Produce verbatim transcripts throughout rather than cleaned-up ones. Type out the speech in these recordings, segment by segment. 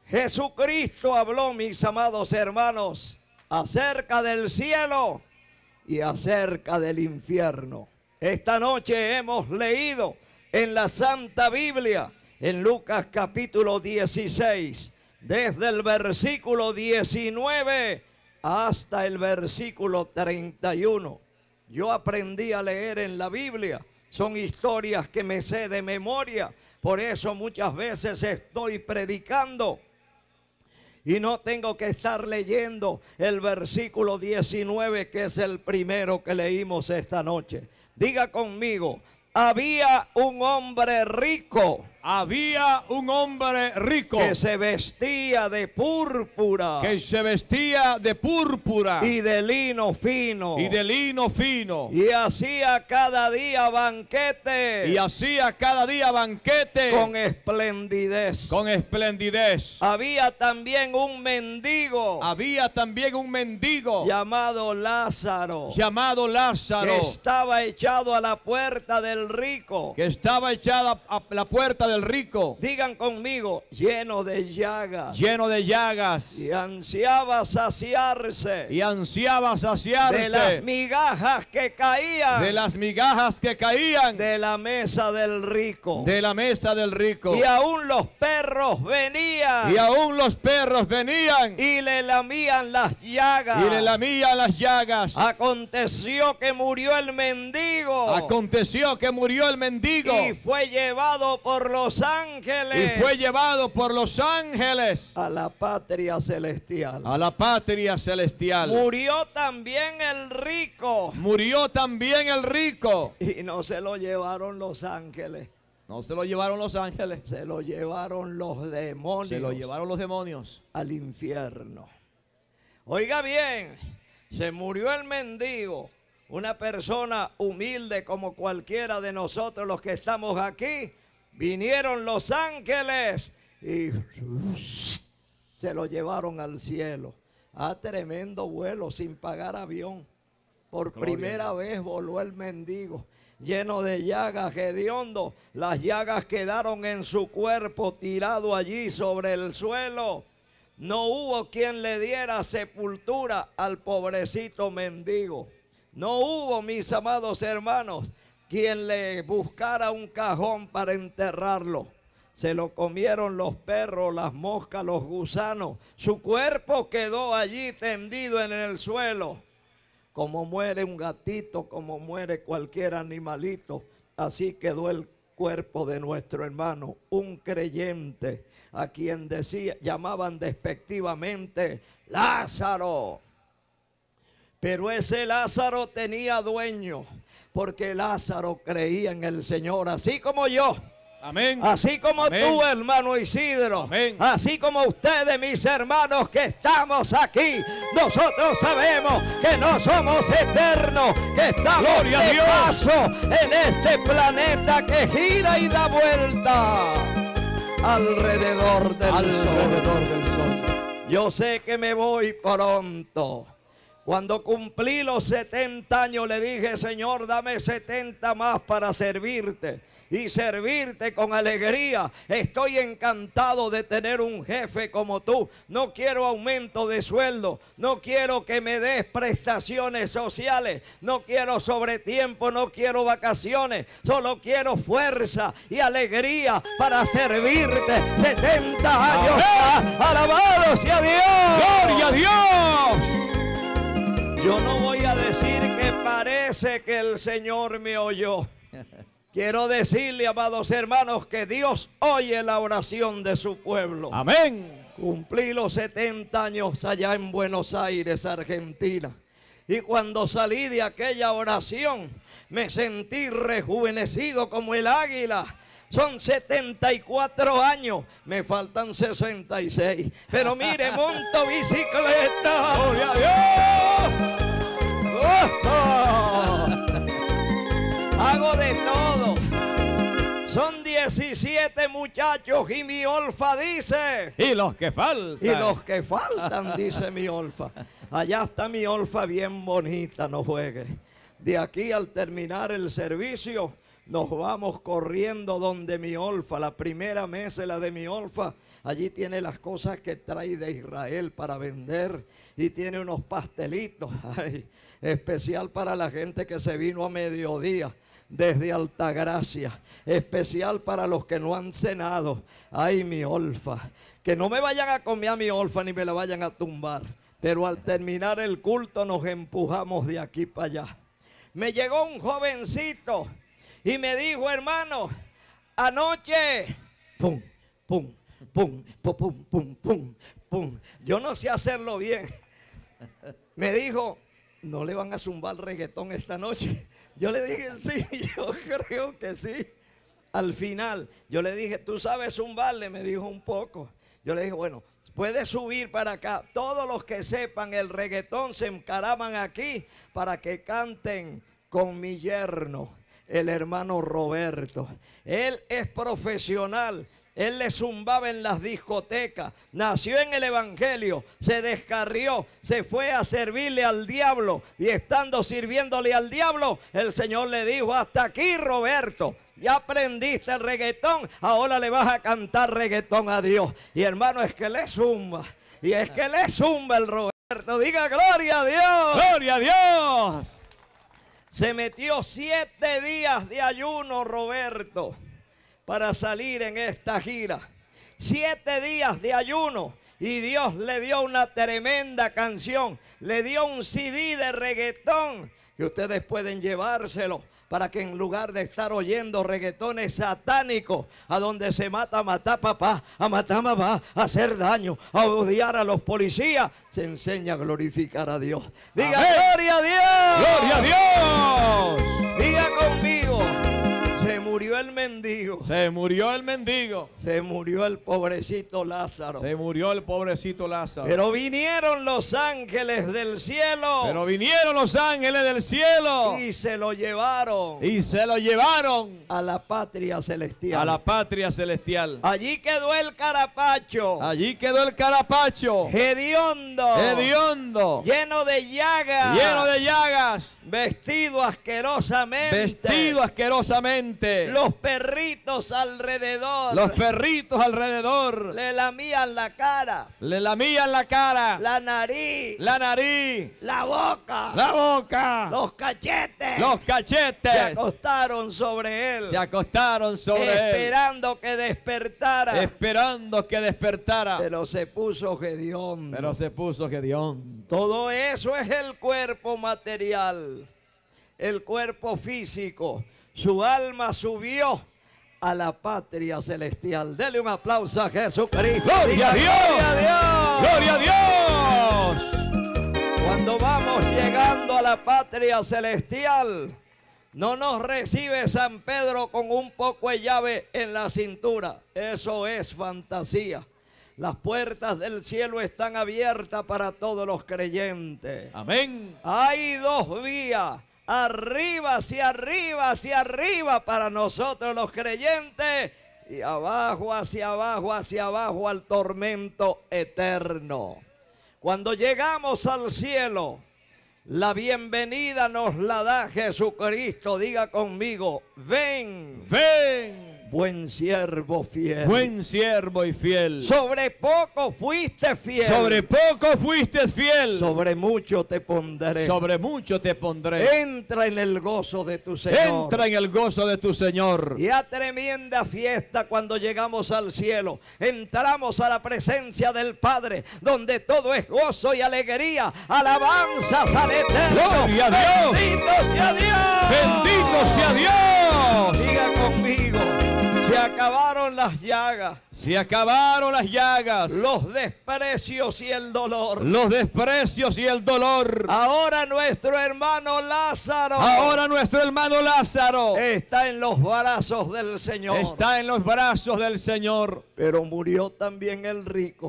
Jesucristo habló, mis amados hermanos, acerca del cielo y acerca del infierno. Esta noche hemos leído en la Santa Biblia, en Lucas capítulo dieciséis, desde el versículo diecinueve hasta el versículo treinta y uno. Yo aprendí a leer en la Biblia, son historias que me sé de memoria, por eso muchas veces estoy predicando y no tengo que estar leyendo el versículo diecinueve, que es el primero que leímos esta noche. Diga conmigo: había un hombre rico. Había un hombre rico Que se vestía de púrpura. que se vestía de púrpura Y de lino fino. y de lino fino. Y hacía cada día banquete. Y hacía cada día banquete Con esplendidez. con esplendidez. Había también un mendigo. Había también un mendigo Llamado Lázaro. llamado Lázaro, Que estaba echado a la puerta del rico. que estaba echada a la puerta del rico, Digan conmigo: lleno de llagas. lleno de llagas, Y ansiaba saciarse y ansiaba de las saciarse migajas que caían de las migajas que caían de la mesa del rico. de la mesa del rico. Y aún los perros venían Y aún los perros venían y le lamían las llagas. y le lamían las llagas. Aconteció que murió el mendigo. Aconteció que murió el mendigo Y fue llevado por los ángeles y fue llevado por los ángeles a la patria celestial. a la patria celestial. Murió también el rico. Murió también el rico. Y no se lo llevaron los ángeles, No se lo llevaron los ángeles, se lo llevaron los demonios. se lo llevaron los demonios Al infierno. Oiga bien, se murió el mendigo, una persona humilde como cualquiera de nosotros los que estamos aquí. Vinieron los ángeles y se lo llevaron al cielo. A tremendo vuelo sin pagar avión. Por Gloria primera vez voló el mendigo, lleno de llagas, hediondo. Las llagas quedaron en su cuerpo, tirado allí sobre el suelo. No hubo quien le diera sepultura al pobrecito mendigo. No hubo, mis amados hermanos, quien le buscara un cajón para enterrarlo. Se lo comieron los perros, las moscas, los gusanos. Su cuerpo quedó allí tendido en el suelo. Como muere un gatito, como muere cualquier animalito, así quedó el cuerpo de nuestro hermano, un creyente, a quien decía, llamaban despectivamente Lázaro. Pero ese Lázaro tenía dueño, porque Lázaro creía en el Señor, así como yo. Amén. Así como Amén. tú, hermano Isidro. Amén. Así como ustedes, mis hermanos que estamos aquí. Nosotros sabemos que no somos eternos, que estamos Gloria a de Dios. paso en este planeta que gira y da vuelta alrededor del Alrededor sol. del sol. Yo sé que me voy pronto. Cuando cumplí los setenta años le dije: Señor, dame setenta más para servirte y servirte con alegría. Estoy encantado de tener un jefe como tú. No quiero aumento de sueldo, no quiero que me des prestaciones sociales, no quiero sobretiempo, no quiero vacaciones, solo quiero fuerza y alegría para servirte. setenta años más. Alabado sea Dios. ¡Gloria a Dios! Yo no voy a decir que parece que el Señor me oyó. Quiero decirle, amados hermanos, que Dios oye la oración de su pueblo. Amén. Cumplí los setenta años allá en Buenos Aires, Argentina. Y cuando salí de aquella oración, me sentí rejuvenecido como el águila. Son setenta y cuatro años, me faltan sesenta y seis. Pero mire, monto bicicleta. ¡Gloria a Dios! ¡Oh! Hago de todo. Son diecisiete muchachos y mi Olfa dice. Y los que faltan. Y los que faltan, dice mi Olfa. Allá está mi Olfa bien bonita, no juegue. De aquí al terminar el servicio Nos vamos corriendo donde mi Olfa, la primera mesa, la de mi Olfa. Allí tiene las cosas que trae de Israel para vender. Y tiene unos pastelitos, ay, especial para la gente que se vino a mediodía desde Altagracia. Especial para los que no han cenado. Ay, mi Olfa. Que no me vayan a comer a mi Olfa ni me la vayan a tumbar. Pero al terminar el culto nos empujamos de aquí para allá. Me llegó un jovencito y me dijo, hermano, anoche, pum, pum, pum, pum, pum, pum, pum, pum. Yo no sé hacerlo bien. Me dijo, ¿no le van a zumbar reggaetón esta noche? Yo le dije, sí, yo creo que sí. Al final, yo le dije, ¿tú sabes zumbarle? Me dijo un poco. Yo le dije, bueno, puedes subir para acá. Todos los que sepan el reggaetón se encaraman aquí para que canten con mi yerno, el hermano Roberto. Él es profesional. Él le zumbaba en las discotecas, nació en el evangelio, se descarrió, se fue a servirle al diablo y estando sirviéndole al diablo, el Señor le dijo, hasta aquí Roberto, ya aprendiste el reggaetón, ahora le vas a cantar reggaetón a Dios. Y hermano, es que le zumba, y es que le zumba el Roberto, diga gloria a Dios. ¡Gloria a Dios! Se metió siete días de ayuno Roberto para salir en esta gira. Siete días de ayuno y Dios le dio una tremenda canción. Le dio un C D de reggaetón que ustedes pueden llevárselo para que en lugar de estar oyendo reggaetones satánicos, a donde se mata a matar papá, a matar mamá, a hacer daño, a odiar a los policías, se enseña a glorificar a Dios. Diga Amén. gloria a Dios. ¡Gloria a Dios! Diga conmigo. Se murió el mendigo. Se murió el mendigo. Se murió el pobrecito Lázaro. Se murió el pobrecito Lázaro. Pero vinieron los ángeles del cielo. Pero vinieron los ángeles del cielo. Y se lo llevaron. Y se lo llevaron A la patria celestial. a la patria celestial. Allí quedó el carapacho. Allí quedó el carapacho. Hediondo. Hediondo. Lleno de llagas. Lleno de llagas. Vestido asquerosamente. Vestido asquerosamente. Los perritos alrededor. Los perritos alrededor. Le lamían la cara. Le lamían la cara. La nariz. La nariz. La boca. La boca. Los cachetes. Los Se cachetes. acostaron sobre él. Se acostaron sobre él. Esperando que despertara. Esperando que despertara. Pero se puso hediondo. Pero se puso Gedeón. Todo eso es el cuerpo material. El cuerpo físico. Su alma subió a la patria celestial. Dele un aplauso a Jesucristo. ¡Gloria a Dios! ¡Gloria a Dios! ¡Gloria a Dios! Cuando vamos llegando a la patria celestial, no nos recibe San Pedro con un poco de llave en la cintura. Eso es fantasía. Las puertas del cielo están abiertas para todos los creyentes. Amén. Hay dos vías. Arriba, hacia arriba, hacia arriba para nosotros los creyentes. Y abajo, hacia abajo, hacia abajo al tormento eterno. Cuando llegamos al cielo, la bienvenida nos la da Jesucristo. Diga conmigo, ven. Ven. Buen siervo fiel. Buen siervo y fiel. Sobre poco fuiste fiel. Sobre poco fuiste fiel. Sobre mucho te pondré. Sobre mucho te pondré. Entra en el gozo de tu Señor. Entra en el gozo de tu Señor. Y a tremenda fiesta cuando llegamos al cielo. Entramos a la presencia del Padre, donde todo es gozo y alegría. Alabanzas al Eterno. ¡Gloria a Dios! ¡Bendito sea Dios! ¡Bendito sea Dios! Diga conmigo, se acabaron las llagas, Se acabaron las llagas, los desprecios y el dolor. los desprecios y el dolor. Ahora nuestro hermano Lázaro Ahora nuestro hermano Lázaro está en los brazos del Señor. está en los brazos del Señor. Pero murió también el rico.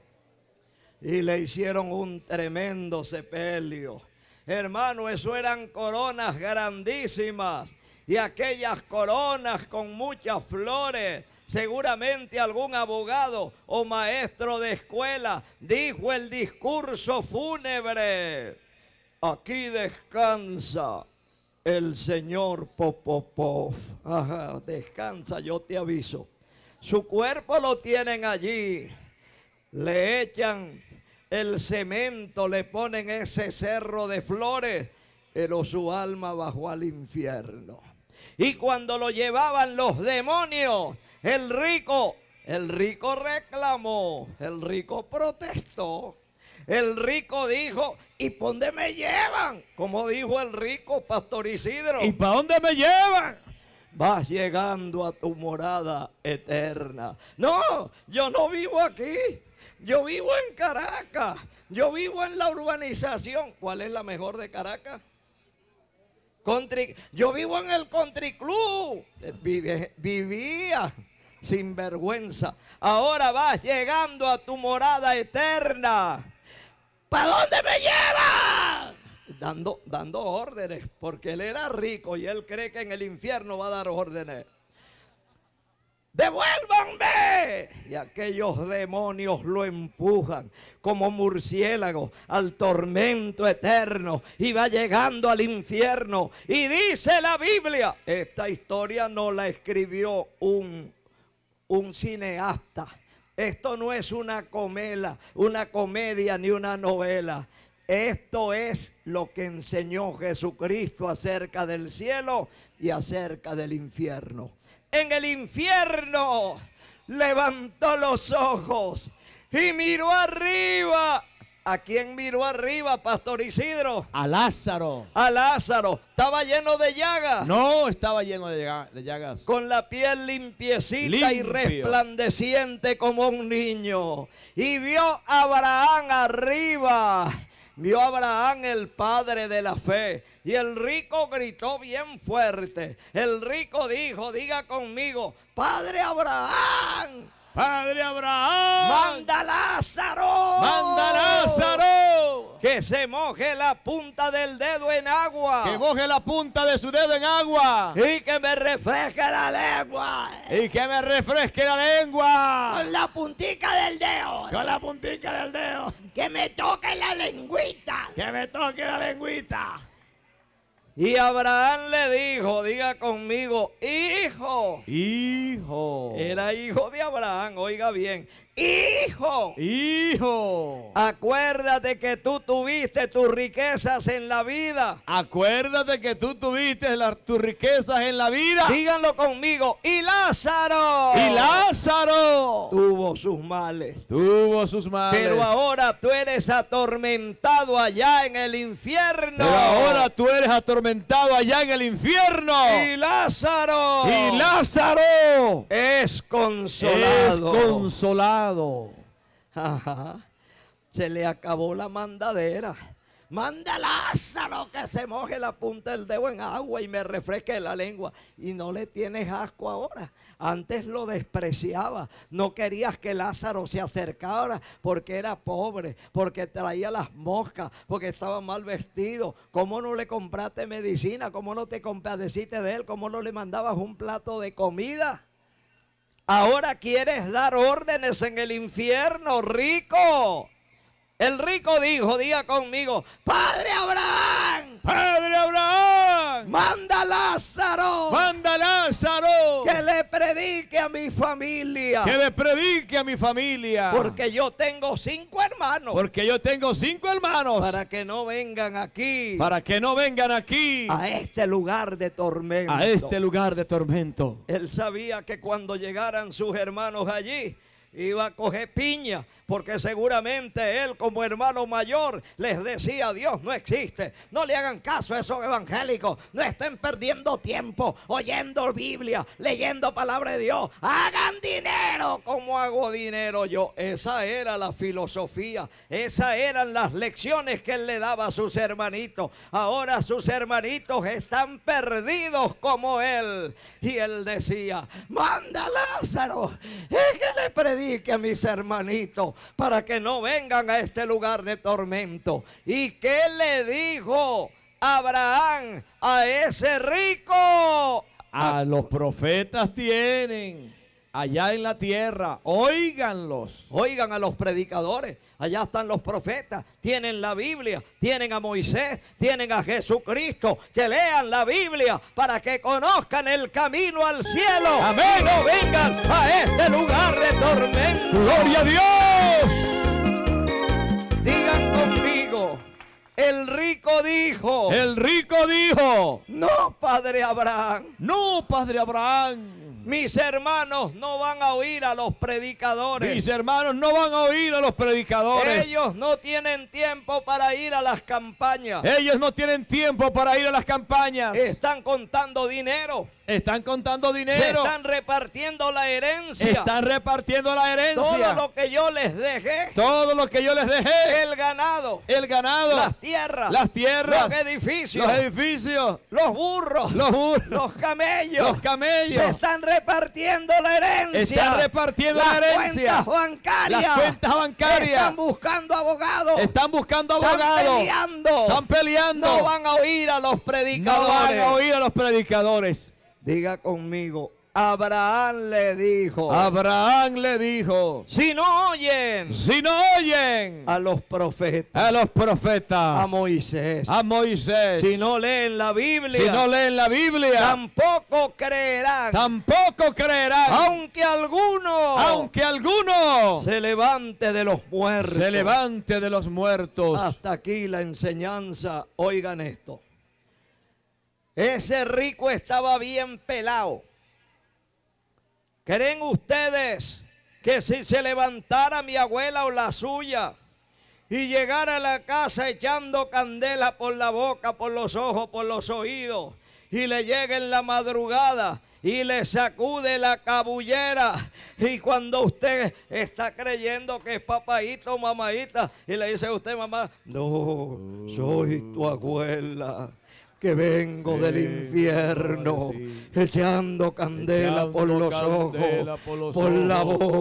Y le hicieron un tremendo sepelio. Hermano, eso eran coronas grandísimas. Y aquellas coronas con muchas flores. Seguramente algún abogado o maestro de escuela dijo el discurso fúnebre. Aquí descansa el señor Popopov. Ajá, descansa, yo te aviso. Su cuerpo lo tienen allí. Le echan el cemento, le ponen ese cerro de flores, pero su alma bajó al infierno. Y cuando lo llevaban los demonios, el rico, el rico reclamó, el rico protestó. El rico dijo, ¿y por dónde me llevan? Como dijo el rico, Pastor Isidro. ¿Y para dónde me llevan? Vas llegando a tu morada eterna. No, yo no vivo aquí. Yo vivo en Caracas. Yo vivo en la urbanización. ¿Cuál es la mejor de Caracas? Country. Yo vivo en el Country Club. Vive, vivía sin vergüenza. Ahora vas llegando a tu morada eterna. ¿Para dónde me llevan? Dando, dando órdenes, porque él era rico y él cree que en el infierno va a dar órdenes. ¡Devuélvanme! Y aquellos demonios lo empujan como murciélago al tormento eterno y va llegando al infierno. Y dice la Biblia, esta historia no la escribió un, un cineasta. Esto no es una comela, una comedia ni una novela. Esto es lo que enseñó Jesucristo acerca del cielo y acerca del infierno. En el infierno levantó los ojos y miró arriba. ¿A quién miró arriba, Pastor Isidro? A Lázaro. A Lázaro. ¿Estaba lleno de llagas? No, estaba lleno de llaga- de llagas. Con la piel limpiecita y Limpio. resplandeciente como un niño. Y vio a Abraham arriba. Vio a Abraham, el padre de la fe. Y el rico gritó bien fuerte. El rico dijo, diga conmigo, Padre Abraham, Padre Abraham, manda a Lázaro. manda a Lázaro Que se moje la punta del dedo en agua. que moje la punta de su dedo en agua Y que me refresque la lengua. y que me refresque la lengua Con la puntica del dedo. con la puntica del dedo, Que me toque la lengüita. que me toque la lengüita. Y Abraham le dijo, diga conmigo, hijo. Hijo, Era hijo de Abraham, oiga bien. Hijo, hijo, acuérdate que tú tuviste tus riquezas en la vida. acuérdate que tú tuviste las, tus riquezas en la vida. Díganlo conmigo. Y Lázaro. Y Lázaro tuvo sus males. tuvo sus males. Pero ahora tú eres atormentado allá en el infierno. Pero ahora tú eres atormentado allá en el infierno. Y Lázaro. Y Lázaro es es consolado. consolado. Ajá. Se le acabó la mandadera. Manda a Lázaro que se moje la punta del dedo en agua y me refresque la lengua. Y no le tienes asco ahora. Antes lo despreciaba. No querías que Lázaro se acercara porque era pobre, porque traía las moscas, porque estaba mal vestido. ¿Cómo no le compraste medicina? ¿Cómo no te compadeciste de él? ¿Cómo no le mandabas un plato de comida? Ahora quieres dar órdenes en el infierno, rico. El rico dijo, diga conmigo, Padre Abraham, Padre Abraham, manda a Lázaro, manda a Lázaro que le predique a mi familia. que le predique a mi familia. Porque yo tengo cinco hermanos. Porque yo tengo cinco hermanos. Para que no vengan aquí. Para que no vengan aquí A este lugar de tormento. a este lugar de tormento. Él sabía que cuando llegaran sus hermanos allí, iba a coger piña, porque seguramente él como hermano mayor les decía, Dios no existe, no le hagan caso a esos evangélicos, no estén perdiendo tiempo oyendo Biblia, leyendo palabra de Dios, hagan dinero como hago dinero yo. Esa era la filosofía, esas eran las lecciones que él le daba a sus hermanitos. Ahora sus hermanitos están perdidos como él, y él decía, manda a Lázaro, es que le predique a mis hermanitos para que no vengan a este lugar de tormento. ¿Y qué le dijo Abraham a ese rico? A los profetas tienen allá en la tierra, óiganlos. Oigan a los predicadores. Allá están los profetas, tienen la Biblia, tienen a Moisés, tienen a Jesucristo. Que lean la Biblia para que conozcan el camino al cielo. Amén. No vengan a este lugar de tormento. ¡Gloria a Dios! Digan conmigo, el rico dijo, El rico dijo, no, Padre Abraham, no, Padre Abraham, mis hermanos no van a oír a los predicadores. mis hermanos no van a oír a los predicadores. Ellos no tienen tiempo para ir a las campañas. Ellos no tienen tiempo para ir a las campañas. Están contando dinero. Están contando Se dinero. están repartiendo la herencia. Están repartiendo la herencia. Todo lo que yo les dejé. Todo lo que yo les dejé. El ganado. El ganado. Las tierras. Las tierras. Los edificios. Los edificios. Los burros. Los burros. Los camellos. Los camellos. Se están repartiendo la herencia. Están repartiendo Las la herencia. cuentas bancarias. Las cuentas bancarias. Están buscando abogados. Están buscando Están abogados. peleando. Están peleando. No van a oír a los No predicadores. van a oír a los predicadores. Diga conmigo, Abraham le dijo, Abraham le dijo, si no oyen si no oyen a los profetas, a los profetas, a Moisés, a Moisés, si no leen la Biblia, si no leen la Biblia, tampoco creerán, tampoco creerán, aunque alguno, aunque alguno se levante de los muertos. se levante de los muertos. Hasta aquí la enseñanza. Oigan esto. Ese rico estaba bien pelado. ¿Creen ustedes que si se levantara mi abuela o la suya y llegara a la casa echando candela por la boca, por los ojos, por los oídos, y le llega en la madrugada y le sacude la cabullera, y cuando usted está creyendo que es papaíto o mamaíta y le dice a usted, mamá, no, soy tu abuela, que vengo del infierno, echando candela por los ojos, por la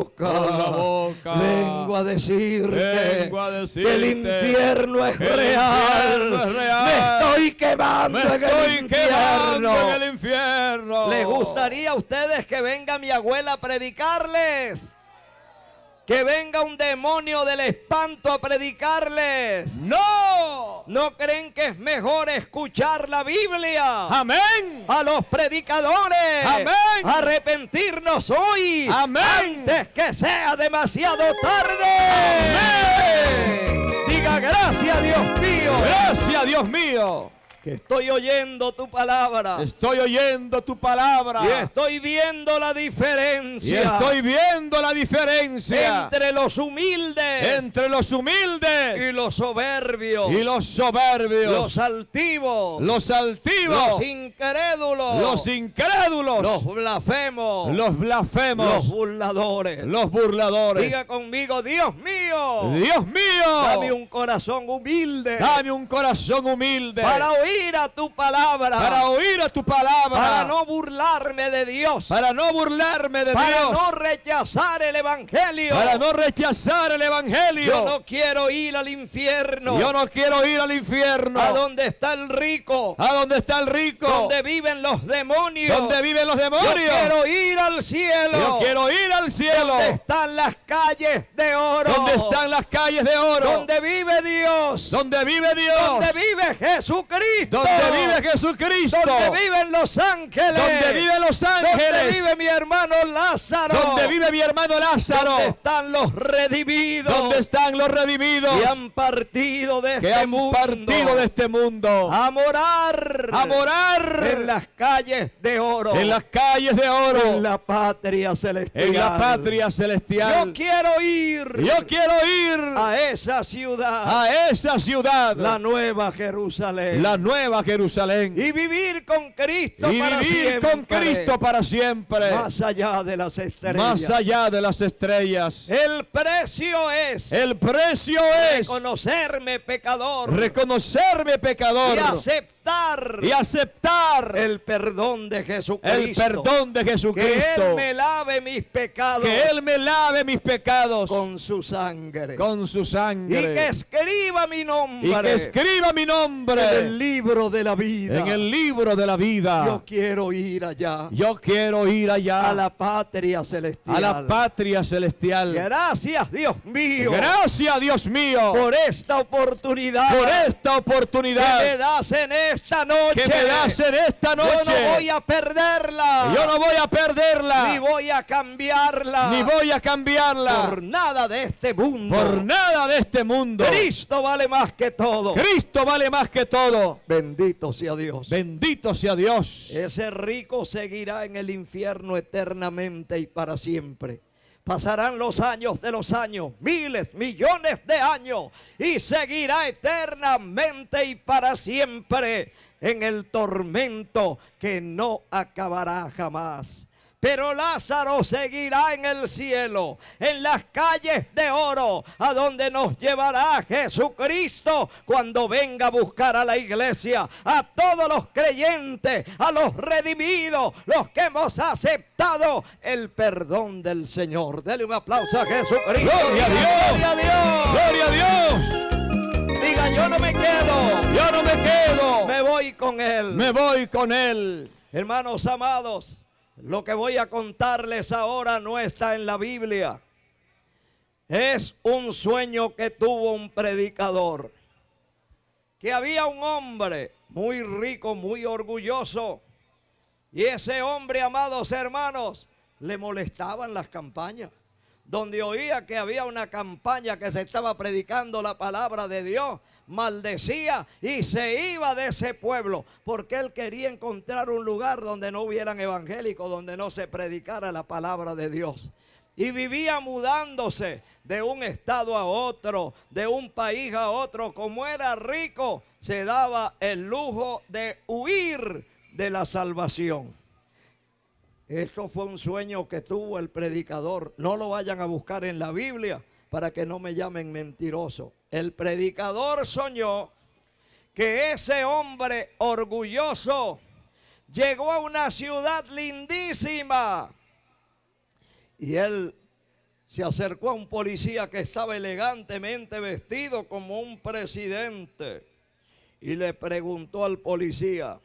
boca, vengo a decirte que el infierno es real, me estoy quemando en el infierno. ¿Les gustaría a ustedes que venga mi abuela a predicarles? Que venga un demonio del espanto a predicarles. No. ¿No creen que es mejor escuchar la Biblia? Amén. A los predicadores. Amén. Arrepentirnos hoy. Amén. Antes que sea demasiado tarde. Amén. Diga gracias, Dios mío. Gracias, Dios mío. Que estoy oyendo tu palabra. Estoy oyendo tu palabra. Y estoy viendo la diferencia. Y estoy viendo la diferencia entre los humildes, entre los humildes y los soberbios, y los soberbios, los altivos, los altivos, los incrédulos, los incrédulos, los blasfemos, los blasfemos, los burladores. los burladores. Diga conmigo, Dios mío, Dios mío, dame un corazón humilde, dame un corazón humilde para oír a tu palabra, para oír a tu palabra, para no burlarme de Dios, para no burlarme de para Dios, no rechazar el evangelio, para no rechazar el evangelio. Yo no quiero ir al infierno. Yo no quiero ir al infierno. A donde está el rico, a donde está el rico, donde viven los demonios, donde viven los demonios. Yo quiero ir al cielo. Yo quiero ir al cielo. Donde están las calles de oro. Donde están las calles de oro. Donde vive Dios. Donde vive Dios. Donde vive Jesucristo. Donde vive Jesucristo. Donde viven los ángeles. Donde viven los ángeles. Donde vive mi hermano Lázaro. Donde vive mi hermano Lázaro. Donde están los redimidos. Donde están los redimidos. Que han partido de que este han mundo. partido de este mundo. A morar. A morar. En las calles de oro. En las calles de oro. En la patria celestial. En la patria celestial. Yo quiero ir. Yo quiero ir a esa ciudad. A esa ciudad. La nueva Jerusalén. La nueva Jerusalén. Y vivir con Cristo y para vivir siempre. con Cristo para siempre. Más allá de las estrellas. Más allá de las estrellas. El precio es. El precio es reconocerme pecador. Reconocerme pecador. Y aceptar aceptar y aceptar el perdón de Jesucristo. el perdón de Que Jesucristo. Él me lave mis pecados Que Él me lave mis pecados con su sangre. con su Y sangre. que escriba mi Y nombre que escriba mi nombre en el libro de la vida. en el libro de la vida. Yo quiero ir allá Yo quiero ir allá a la patria celestial. a la patria celestial. Gracias, Dios mío, Gracias, Dios mío, por esta oportunidad por esta oportunidad que me das en esta noche. que me das en esta noche. Yo no voy a perderla. Yo no voy a perderla, Ni voy a cambiarla. ni voy a cambiarla por nada de este mundo. por nada de este mundo. Cristo vale más que todo. Cristo vale más que todo. Bendito sea Dios. Bendito sea Dios. Ese rico seguirá en el infierno eternamente y para siempre. Pasarán los años de los años, miles, millones de años, y seguirá eternamente y para siempre en el tormento que no acabará jamás. Pero Lázaro seguirá en el cielo, en las calles de oro, a donde nos llevará Jesucristo cuando venga a buscar a la iglesia, a todos los creyentes, a los redimidos, los que hemos aceptado el perdón del Señor. Dele un aplauso a Jesucristo. Gloria a Dios. Gloria a Dios. Gloria a Dios. Diga, yo no me quedo, Yo no me quedo. me voy con Él. Me voy con Él. Hermanos amados, lo que voy a contarles ahora no está en la Biblia. Es un sueño que tuvo un predicador. Que había un hombre muy rico, muy orgulloso. Y ese hombre, amados hermanos, le molestaban las campañas. Donde oía que había una campaña que se estaba predicando la palabra de Dios, maldecía y se iba de ese pueblo, porque él quería encontrar un lugar donde no hubieran evangélicos, donde no se predicara la palabra de Dios. Y vivía mudándose de un estado a otro, de un país a otro. Como era rico, se daba el lujo de huir de la salvación. Esto fue un sueño que tuvo el predicador. No lo vayan a buscar en la Biblia para que no me llamen mentiroso. El predicador soñó que ese hombre orgulloso llegó a una ciudad lindísima. Y él se acercó a un policía que estaba elegantemente vestido como un presidente. Y le preguntó al policía: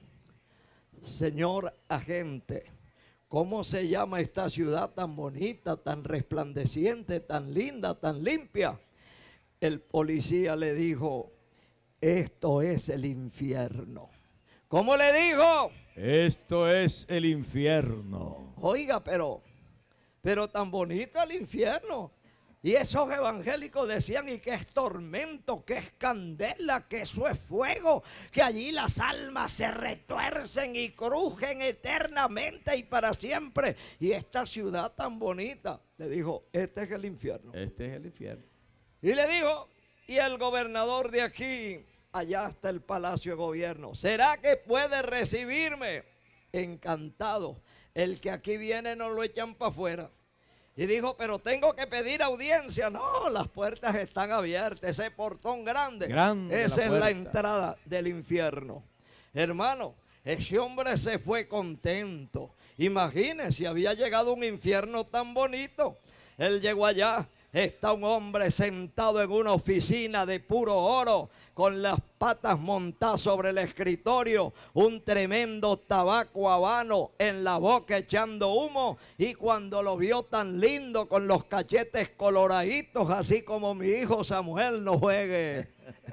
señor agente, ¿cómo se llama esta ciudad tan bonita, tan resplandeciente, tan linda, tan limpia? El policía le dijo: esto es el infierno. ¿Cómo le dijo? Esto es el infierno. Oiga, pero, pero tan bonito el infierno. Y esos evangélicos decían: y que es tormento, que es candela, que eso es fuego, que allí las almas se retuercen y crujen eternamente y para siempre. Y esta ciudad tan bonita, le dijo: este es el infierno. Este es el infierno. Y le dijo: y el gobernador de aquí, allá está el palacio de gobierno, ¿será que puede recibirme? Encantado. El que aquí viene no lo echan para afuera. Y dijo: pero tengo que pedir audiencia. No, las puertas están abiertas. Ese portón grande, Grande esa la es la puerta. entrada del infierno. Hermano, ese hombre se fue contento. Imagínense, había llegado a un infierno tan bonito. Él llegó allá. Está un hombre sentado en una oficina de puro oro, con las patas montadas sobre el escritorio, un tremendo tabaco habano en la boca echando humo. Y cuando lo vio tan lindo, con los cachetes coloraditos, así como mi hijo Samuel, no juegue.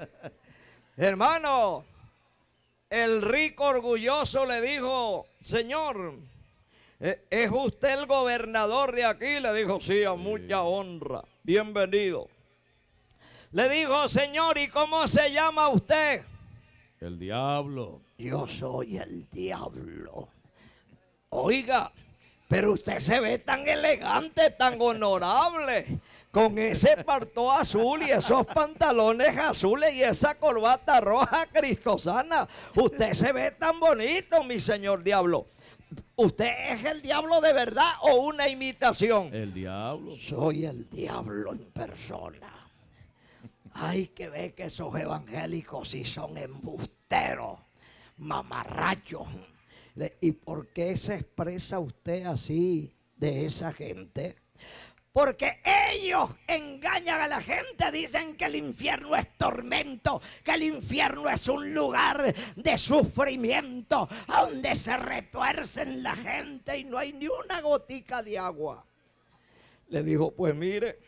Hermano, el rico orgulloso le dijo: señor, ¿es usted el gobernador de aquí? Le dijo: sí, a mucha honra, bienvenido. Le dijo: señor, ¿y cómo se llama usted? El diablo. Yo soy el diablo. Oiga, pero usted se ve tan elegante, tan honorable, con ese partó azul y esos pantalones azules y esa corbata roja cristosana. Usted se ve tan bonito, mi señor diablo. ¿Usted es el diablo de verdad o una imitación? El diablo. Soy el diablo en persona. Hay que ver que esos evangélicos sí son embusteros. mamarracho. ¿Y por qué se expresa usted así de esa gente? Porque ellos engañan a la gente, dicen que el infierno es tormento, que el infierno es un lugar de sufrimiento, donde se retuercen la gente y no hay ni una gotica de agua. Le dijo, pues mire,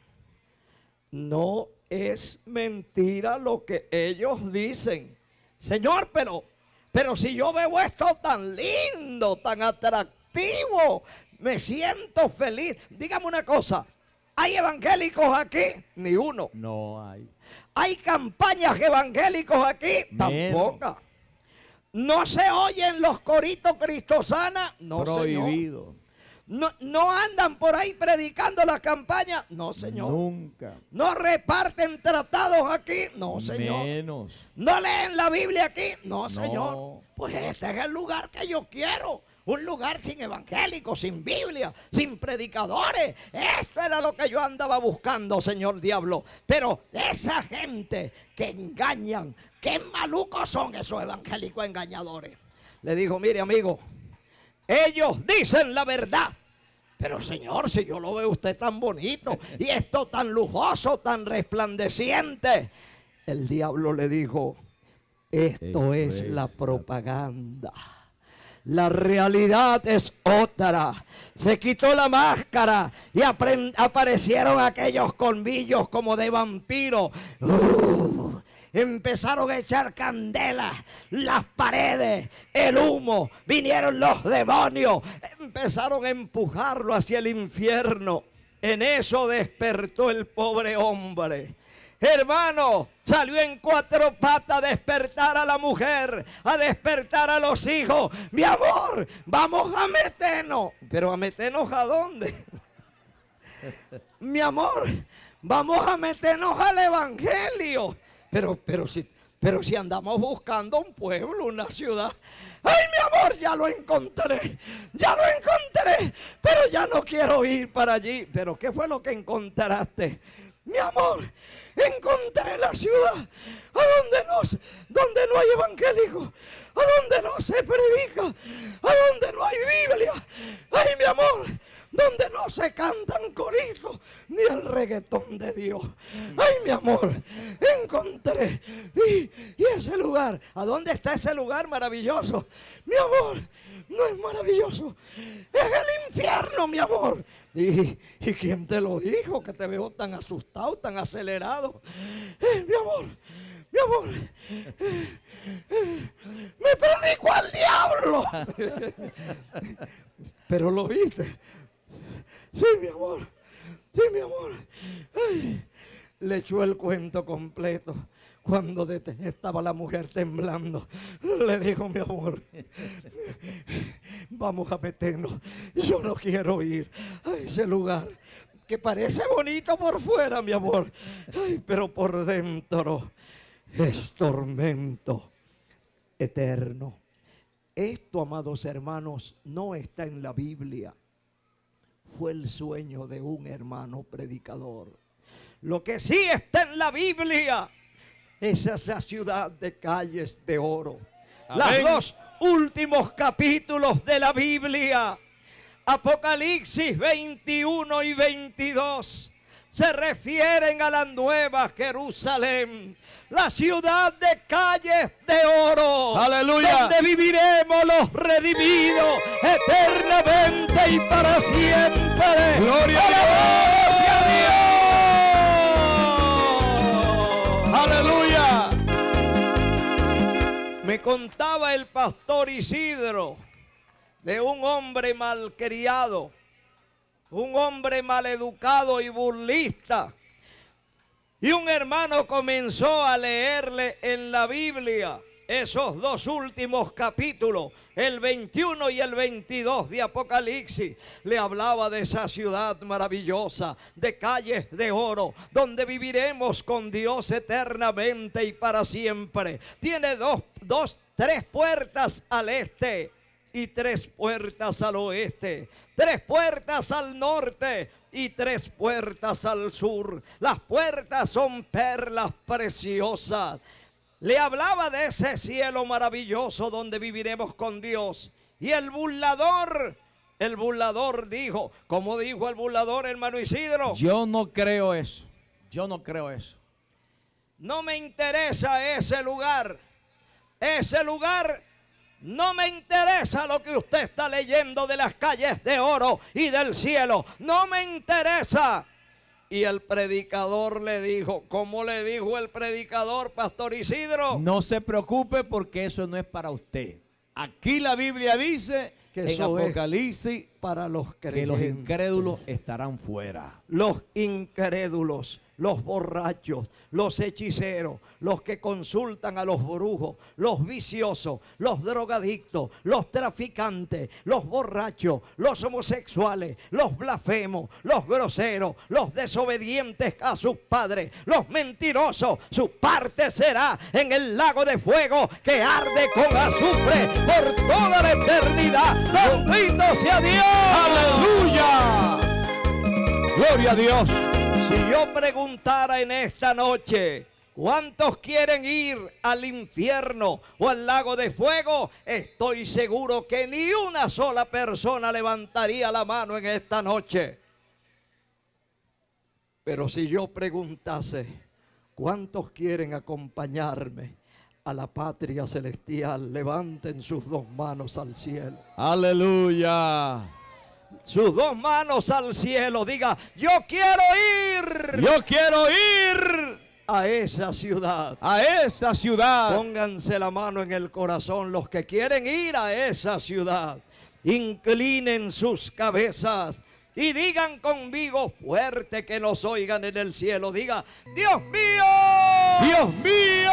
no es mentira lo que ellos dicen. Señor, pero, pero si yo veo esto tan lindo, tan atractivo, me siento feliz. Dígame una cosa. ¿Hay evangélicos aquí? Ni uno. No hay. ¿Hay campañas evangélicos aquí? Tampoco. ¿No se oyen los coritos cristosana? No, prohibido. Señor. No, ¿No andan por ahí predicando las campañas? No, señor. Nunca. ¿No reparten tratados aquí? No, señor. Menos. ¿No leen la Biblia aquí? No, No. señor. Pues este es el lugar que yo quiero. Un lugar sin evangélicos, sin Biblia, sin predicadores. Esto era lo que yo andaba buscando, señor diablo. Pero esa gente que engañan, qué malucos son esos evangélicos engañadores. Le dijo, mire amigo, ellos dicen la verdad. Pero señor, si yo lo veo usted tan bonito y esto tan lujoso, tan resplandeciente. El diablo le dijo, esto, esto es, es la propaganda. La realidad es otra. Se quitó la máscara y aparecieron aquellos colmillos como de vampiro. Uh, empezaron a echar candela, las paredes, el humo, vinieron los demonios, empezaron a empujarlo hacia el infierno. En eso despertó el pobre hombre. Hermano, salió en cuatro patas a despertar a la mujer, a despertar a los hijos. Mi amor, vamos a meternos. Pero a meternos ¿a dónde? Mi amor, vamos a meternos al evangelio. Pero, pero si, pero si andamos buscando un pueblo, una ciudad. Ay, mi amor, ya lo encontré, ya lo encontré, pero ya no quiero ir para allí. Pero ¿qué fue lo que encontraste? Mi amor, encontré la ciudad a donde no, donde no hay evangélicos, a donde no se predica, a donde no hay Biblia. Ay, mi amor, donde no se cantan coritos ni el reggaetón de Dios. Ay, mi amor, encontré. Y, y ese lugar, ¿a dónde está ese lugar maravilloso? Mi amor, no es maravilloso, es el infierno, mi amor. ¿Y, ¿Y quién te lo dijo? Que te veo tan asustado, tan acelerado. Eh, mi amor, mi amor, eh, eh, me predico al diablo. Pero lo viste. Sí, mi amor, sí, mi amor. Ay, le echó el cuento completo. Cuando estaba la mujer temblando, le dijo, mi amor, vamos a meternos. Yo no quiero ir a ese lugar que parece bonito por fuera, mi amor. Ay, pero por dentro es tormento eterno. Esto, amados hermanos, no está en la Biblia. Fue el sueño de un hermano predicador. Lo que sí está en la Biblia es esa ciudad de calles de oro. Amén. Los dos últimos capítulos de la Biblia, Apocalipsis veintiuno y veintidós, se refieren a la nueva Jerusalén, la ciudad de calles de oro. Aleluya. Donde viviremos los redimidos eternamente y para siempre. Gloria a Dios. Aleluya. Me contaba el pastor Isidro de un hombre malcriado, un hombre maleducado y burlista. Y un hermano comenzó a leerle en la Biblia esos dos últimos capítulos, el veintiuno y el veintidós de Apocalipsis. Le hablaba de esa ciudad maravillosa, de calles de oro, donde viviremos con Dios eternamente y para siempre. Tiene dos, dos, tres puertas al este y tres puertas al oeste, tres puertas al norte y tres puertas al sur. Las puertas son perlas preciosas. Le hablaba de ese cielo maravilloso donde viviremos con Dios. Y el burlador, el burlador dijo, ¿cómo dijo el burlador, hermano Isidro? Yo no creo eso. Yo no creo eso. No me interesa ese lugar. Ese lugar no me interesa lo que usted está leyendo de las calles de oro y del cielo. No me interesa. Y el predicador le dijo, ¿cómo le dijo el predicador, Pastor Isidro? No se preocupe porque eso no es para usted. Aquí la Biblia dice Que en eso es Apocalipsis para los que creyentes. los incrédulos estarán fuera. Los incrédulos, los borrachos, los hechiceros, los que consultan a los brujos, los viciosos, los drogadictos, los traficantes, los borrachos, los homosexuales, los blasfemos, los groseros, los desobedientes a sus padres, los mentirosos. Su parte será en el lago de fuego que arde con azufre por toda la eternidad. ¡Bendito sea Dios! ¡Aleluya! ¡Gloria a Dios! Si yo preguntara en esta noche, ¿cuántos quieren ir al infierno o al lago de fuego? Estoy seguro que ni una sola persona levantaría la mano en esta noche. Pero si yo preguntase, ¿cuántos quieren acompañarme a la patria celestial? Levanten sus dos manos al cielo. ¡Aleluya! Sus dos manos al cielo. Diga, yo quiero ir. Yo quiero ir A esa ciudad. a esa ciudad. Pónganse la mano en el corazón los que quieren ir a esa ciudad. Inclinen sus cabezas y digan conmigo fuerte que nos oigan en el cielo. Diga, Dios mío, Dios mío,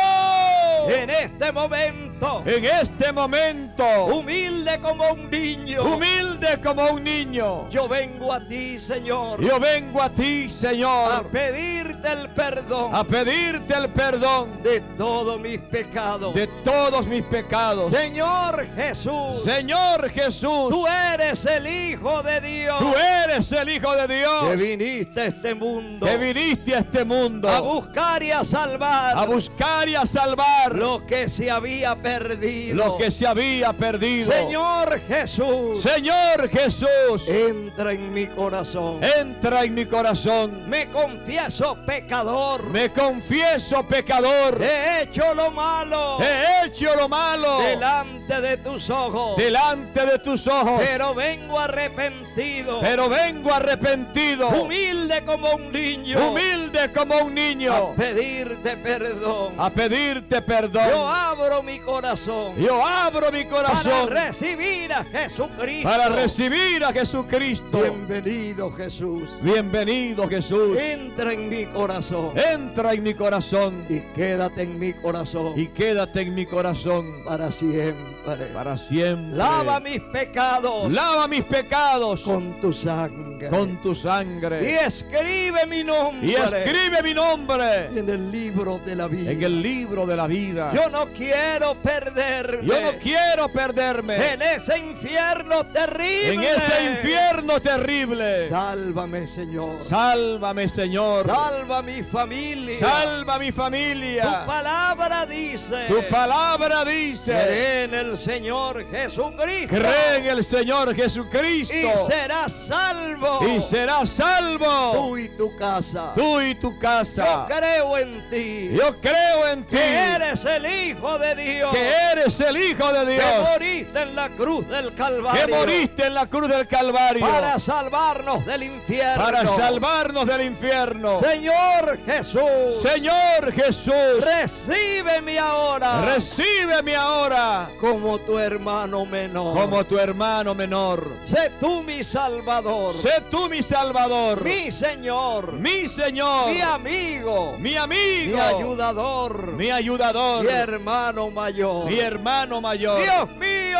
en este momento, en este momento, humilde como un niño, humilde como un niño, yo vengo a ti, Señor, yo vengo a ti, a Señor, pedirte el perdón a pedirte el perdón de todos mis pecados. de todos mis pecados. Señor Jesús, Señor Jesús, tú eres el Hijo de Dios, tú eres el Hijo de que Dios, viniste a este mundo que viniste a este mundo a buscar y a salvar a buscar y a salvar lo que se había perdido. lo que se había perdido. Señor Jesús, Señor Jesús, entra en mi corazón. entra en mi corazón. Me confieso pecador. Me confieso pecador. He hecho lo malo He hecho lo malo delante de tus ojos. delante de tus ojos, Pero vengo arrepentido, pero vengo arrepentido, humilde como un niño, humilde como un niño, a pedirte perdón. a pedirte Yo perdón. abro mi corazón Yo abro mi corazón para recibir a Jesucristo. para recibir a Jesucristo. Bienvenido, Jesús. Bienvenido, Jesús. Entra en mi corazón Entra en mi corazón y quédate en mi corazón y quédate en mi corazón para siempre. para siempre. Lava mis pecados Lava mis pecados con tu sangre. con tu Y sangre escribe mi nombre y escribe mi nombre en el libro de la vida. en el libro de la vida. Yo no quiero perderme Yo no quiero perderme en ese infierno terrible. en ese infierno terrible. Sálvame, Señor. Sálvame, Señor. Salva mi familia. Salva mi Tu familia. palabra dice. Tu palabra dice: Cree en el Señor Jesucristo. cree en el Señor Jesucristo Y serás salvo. y serás salvo, Tú y tu casa. tú y tu Yo casa. creo en ti. Yo creo en ti, Que eres el Hijo de Dios. que eres el Hijo de Que Dios, moriste en la cruz del Calvario. que moriste en la cruz del Calvario Para salvarnos del infierno. para salvarnos del infierno. Señor Jesús. Señor Jesús, Recíbeme ahora. recíbeme ahora como tu hermano menor. como tu hermano menor. Sé tú mi Salvador. Sé tú mi Salvador, Mi Señor. mi Señor, Mi amigo. mi amigo, Mi ayudador. mi ayudador, Mi hermano mayor. mi hermano mayor. Dios mío.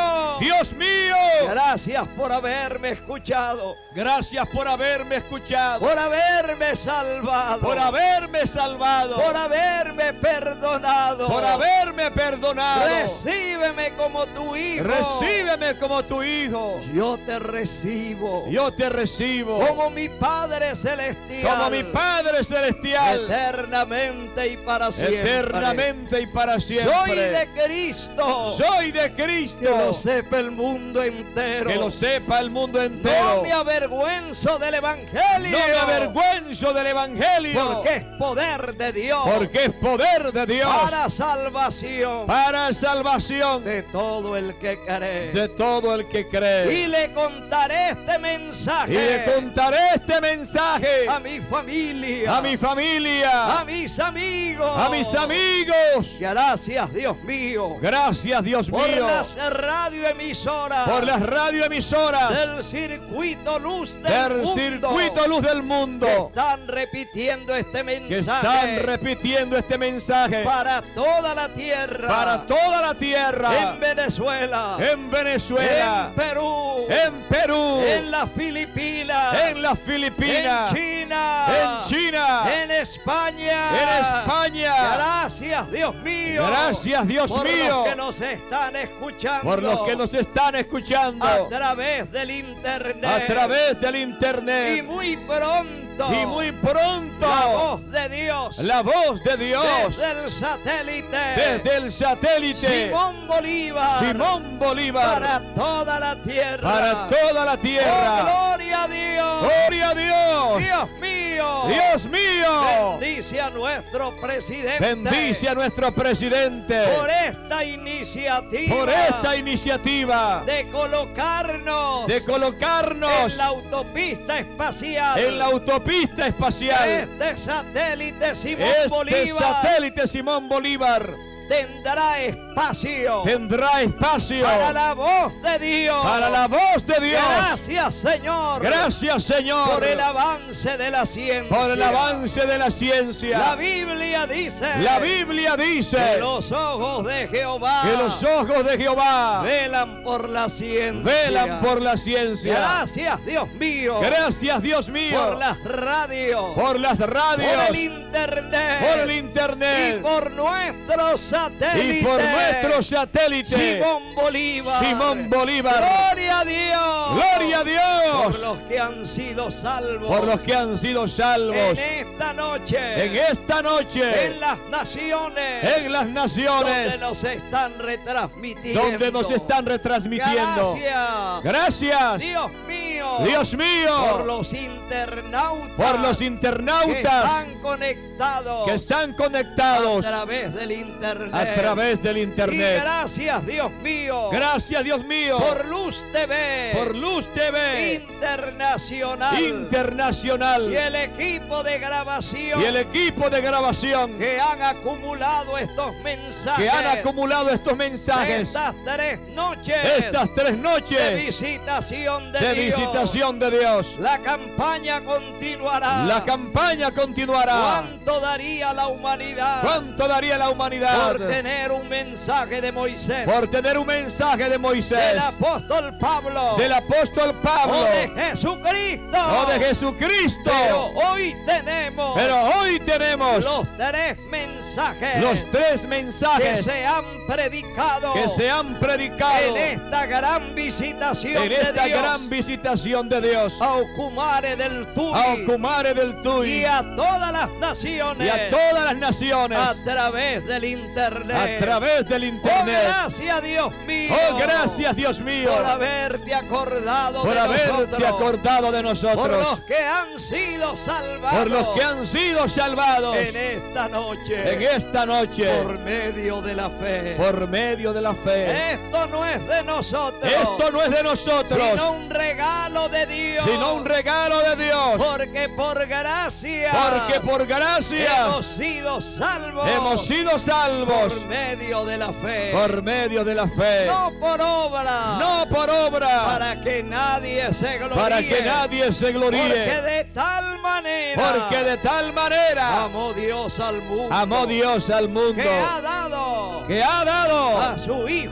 mío. Dios mío. Gracias por haberme escuchado. Gracias por haberme escuchado. Por haberme salvado. Por haberme salvado. Por haberme perdonado. Por haberme perdonado. Recíbeme como tu hijo. Recíbeme como tu hijo. Yo te recibo. Yo te recibo. Como mi Padre Celestial. Como mi Padre Celestial. Eternamente y para siempre. Eternamente y para siempre. Soy de Cristo. Soy de Cristo. Que lo sepa el mundo entero. Que lo sepa el mundo entero. No me avergüenzo del Evangelio. No me avergüenzo del Evangelio. Porque es poder de Dios. Porque es poder de Dios. Para salvación. Para salvación. De todo el que cree. De todo el que cree. Y le contaré este mensaje. Y le contaré este mensaje. A mi familia. A mi familia. A mis amigos. A mis amigos. Gracias, Dios mío. Gracias, Dios por mío. Por las radioemisoras. Por las radioemisoras. Del circuito luz del, del mundo. circuito luz del mundo. Que están repitiendo este mensaje. Que están repitiendo este mensaje. Para toda la tierra. Para toda la tierra. En Venezuela. En Venezuela. En Perú. En Perú. En las Filipinas. En las Filipinas. En China. En China. En España. En España. Gracias, Dios mío. Gracias, Dios por mío. Por los que nos están escuchando. Por los que nos están escuchando. A través del internet. A través del internet. Y muy pronto. Y muy pronto. La voz de Dios. La voz de Dios. Desde el satélite. Desde el satélite. Simón Bolívar. Simón Bolívar. Para toda la tierra. Para toda la tierra. Oh, gloria a Dios. Gloria a Dios. Dios mío. Dios mío. Bendice a nuestro presidente. Bendice a nuestro presidente. Por esta iniciativa. Por esta iniciativa. De colocarnos. De colocarnos. En la autopista espacial. En la autopista espacial. Este satélite Simón este Bolívar. Este satélite Simón Bolívar. Tendrá espacio. Tendrá espacio. Para la voz de Dios. Para la voz de Dios. Gracias, Señor. Gracias, Señor. Por el avance de la ciencia. Por el avance de la ciencia. La Biblia dice. La Biblia dice. Que los ojos de Jehová. Que los ojos de Jehová. Velan por la ciencia. Velan por la ciencia. Gracias, Dios mío. Gracias, Dios mío. Por las radios. Por las radios. Por el internet. Por el internet. Y por nuestros satélite. Y por nuestro satélite. Simón Bolívar. Simón Bolívar. Gloria a Dios. Gloria a Dios. Por los que han sido salvos. Por los que han sido salvos. En esta noche. En esta noche. En las naciones. En las naciones. Donde nos están retransmitiendo. Donde nos están retransmitiendo. Gracias. Gracias. Dios mío. Dios mío. Por los internautas. Por los internautas. Que están conectados. Que están conectados. A través del internet. A través del internet. Y gracias, Dios mío. Gracias, Dios mío. Por Luz T V. Por Luz T V. Internacional. Internacional. Y el equipo de grabación. Y el equipo de grabación. Que han acumulado estos mensajes. Que han acumulado estos mensajes. Estas tres noches. Estas tres noches. De visitación de, de Dios. visitación de Dios. La campaña continuará. La campaña continuará. ¿Cuánto daría la humanidad? ¿Cuánto daría la humanidad? Por tener un mensaje de Moisés. Por tener un mensaje de Moisés. Del apóstol Pablo. Del apóstol Pablo. O de Jesucristo. O de Jesucristo. Pero hoy tenemos. Pero hoy tenemos. Los tres mensajes. Los tres mensajes. Que se han predicado. Que se han predicado. En esta gran visitación en de esta Dios. gran visitación de Dios. A Ocumare del Tuy. A Ocumare del Tuy. Y a todas las naciones. Y a todas las naciones. A través del internet. A través del internet. Oh, gracias, Dios mío. Oh, gracias, Dios mío. Por haberte acordado por de haberte nosotros. acordado de nosotros. Por los que han sido salvados. Por los que han sido salvados. En esta noche. En esta noche. Por medio de la fe. Por medio de la fe. Esto no es de nosotros. Esto no es de nosotros. Sino un regalo de Dios. Sino un regalo de Dios. Porque por gracia. Porque por gracia. Hemos sido salvos. Hemos sido salvos. Por medio de la fe. Por medio de la fe. No por obra. No por obra. Para que nadie se gloríe. Para que nadie se gloríe. Porque de tal manera. Porque de tal manera. Amó Dios al mundo. Amó Dios al mundo. Que ha dado. Que ha dado. A su Hijo unigénito.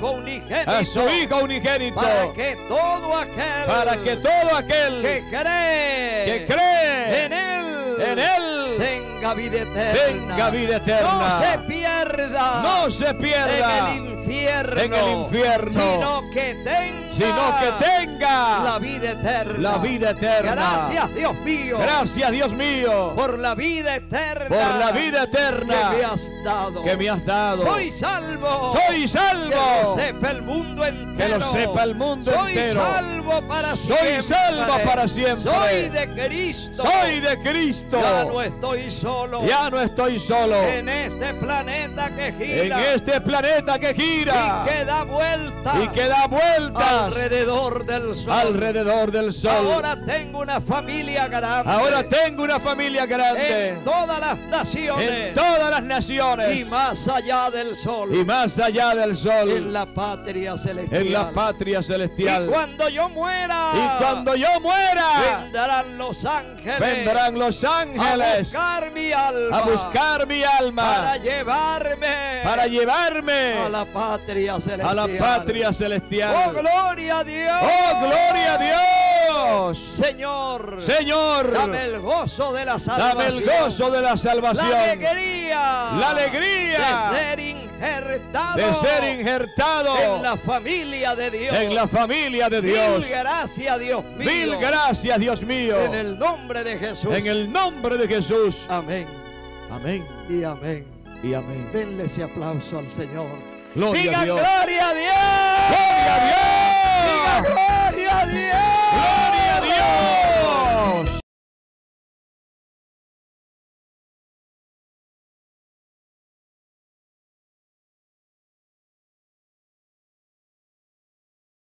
unigénito, a su Hijo unigénito, para que todo aquel, para que todo aquel que cree, que cree en él, en él tenga vida eterna, tenga vida eterna, no se pierda, no se pierda en el infierno, en el infierno, sino que tenga, sino que tenga la vida eterna. la vida eterna. Gracias, Dios mío. Gracias, Dios mío, por la vida eterna, por la vida eterna que me has dado. que me has dado. Soy salvo. Soy salvo. Que lo sepa el mundo entero. Que lo sepa el mundo Soy entero. Soy salvo para siempre. Soy salvo para siempre. Soy de Cristo. Soy de Cristo. Ya no estoy solo. Ya no estoy solo. En este planeta que gira. En este planeta que gira. Y que da vueltas. Y que da vueltas. Alrededor del sol. Alrededor del sol. Ahora tengo una familia grande. Ahora tengo una familia grande. En todas las naciones. En todas las naciones. Y más allá del sol. Y más allá del sol. En la patria celestial. En la patria celestial. Y cuando yo muera. Y cuando yo muera. Vendrán los ángeles. Vendrán los ángeles. A buscar mi alma. A buscar mi alma. Para llevarme. Para llevarme. A la patria celestial. A la patria celestial. Oh, gloria a Dios. Oh, gloria a Dios. Señor. Señor. Dame el gozo de la salvación. Dame el gozo de la salvación. La alegría. La alegría. De ser injertado. De ser injertado. En la familia de Dios. En la familia de Dios. Mil gracias, Dios mío. Mil gracias, Dios mío. En el nombre de Jesús. En el nombre de Jesús. Amén. Amén. Y amén. Y amén. Denle ese aplauso al Señor. Gloria Digan a Dios. gloria a Dios. Gloria a Dios.